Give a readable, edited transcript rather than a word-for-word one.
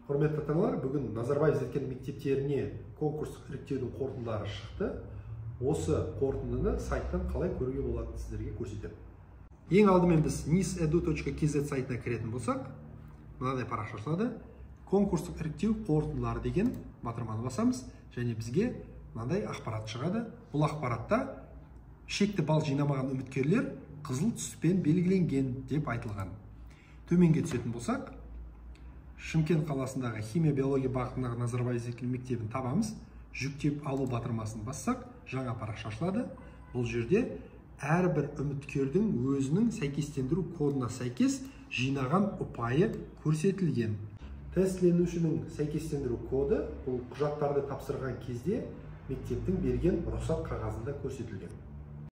Құрметті ата-аналар, бүгін Назарбаев зияткерлік мектептеріне конкурстық іріктеудің қорытындылары шықты. Осы қорытындыны сайттан қалай көруге болатынын сіздерге көрсетемін. Ең алдымен біз nisedu.kz сайтына кіретін болсақ, мынадай парақша ашылады. Конкурстық іріктеу қорытындылары деген батырманы басамыз, және бізге мынадай ақпарат шығады. Бұл ақпаратта шекті балл жинамаған үміткерлер қызыл түспен белгіленген деп айтылған. Төменге түсетін болсақ, Шымкент қаласындағы химия биология бағытындағы Назарбаев зияткерлік мектебін табамыз. Жүктеп алу батырмасын бассақ, жаңа парақша ашылады. Бұл жерде әрбір үміткердің өзінің сәйкестендіру кодына сәйкес жинаған ұпайы көрсетілген. Тестленушінің сәйкестендіру коды бұл құжаттарды тапсырған кезде мектептің берген рұқсат қағазында көрсетілген.